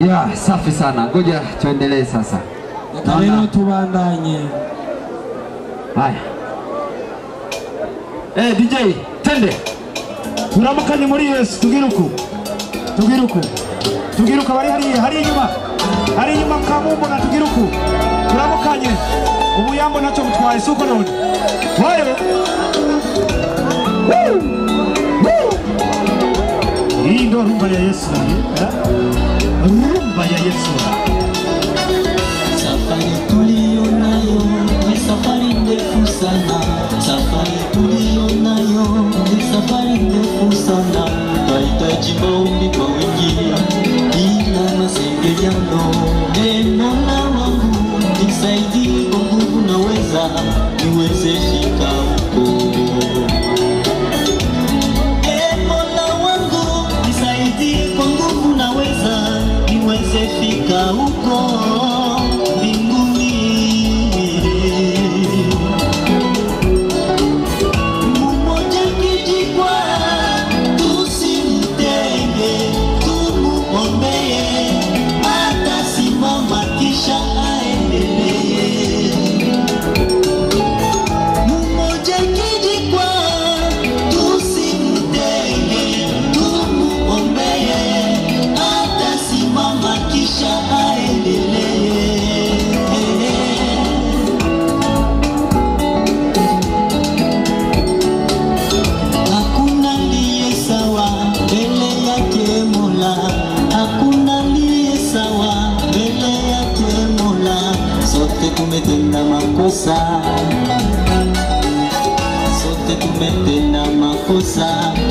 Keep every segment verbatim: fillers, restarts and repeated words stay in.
Ya, safi sana. Ngoja tuendelee sasa. Naona tubandanye. Haya. Eh, D J, tende. Turamukanye muri Yesu, tugiruku. Tugiruku. Tugiruka bari hari hari inyuma. Hari inyuma kamumbo na tugiruku. Turamukanye. Ubuyambo nacho mutwaye suko none. Wayo. Hii ndo rumba ya Yesu. Rumba ya Yesu. Safari tulio nayo ni safari ndefu sana. Safari tulio nayo ni safari ndefu sana. Tunahitaji maombi kwa wingi, ila masengenyano. Neno la Mungu nisaidie kwa nguvu naweza, niweze fika huko. Neno la Mungu nisaidie kwa nguvu naweza, niweze fika huko. Tumetenda makosa, sote tumetenda makosa.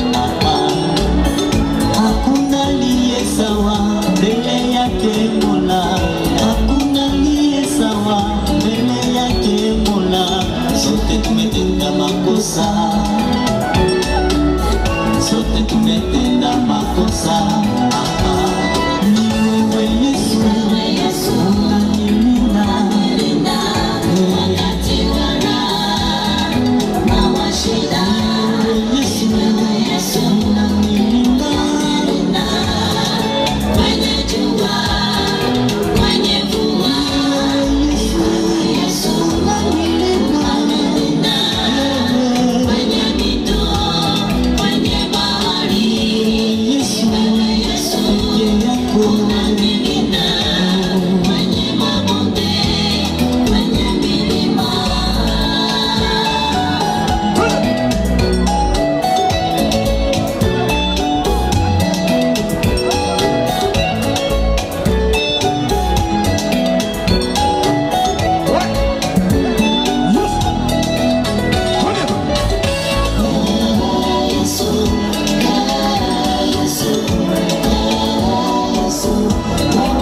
Hakuna aliye sawa mbele yake Mola, hakuna aliye sawa mbele yake Mola. Sote tumetenda makosa, sote tumetenda makosa. Oh,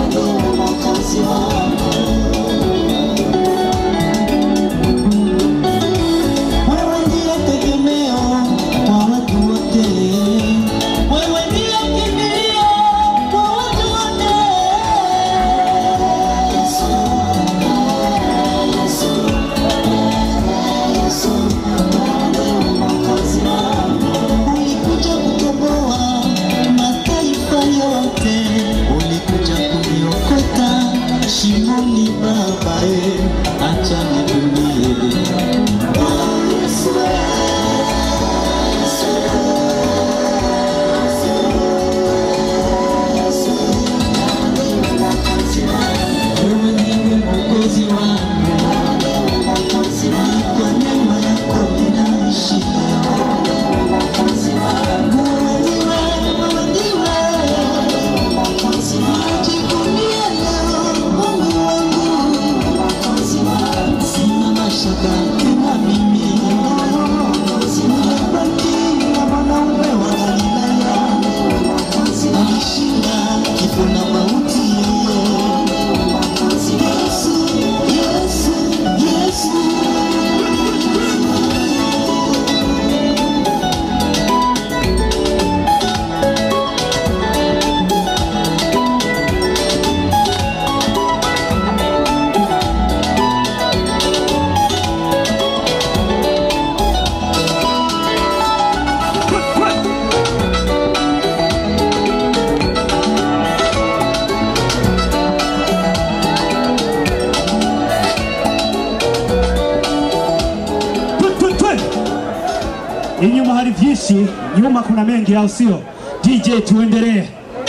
Inyuma hari vyinshi, nyuma kuna mengi au sio? D J tuendelee.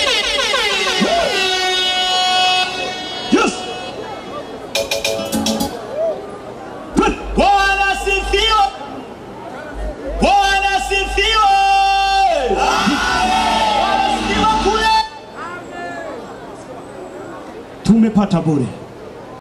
Yes. Bwana sifiwe. Bwana sifiwe. Bwana sifiwe kule. Tumepata bure.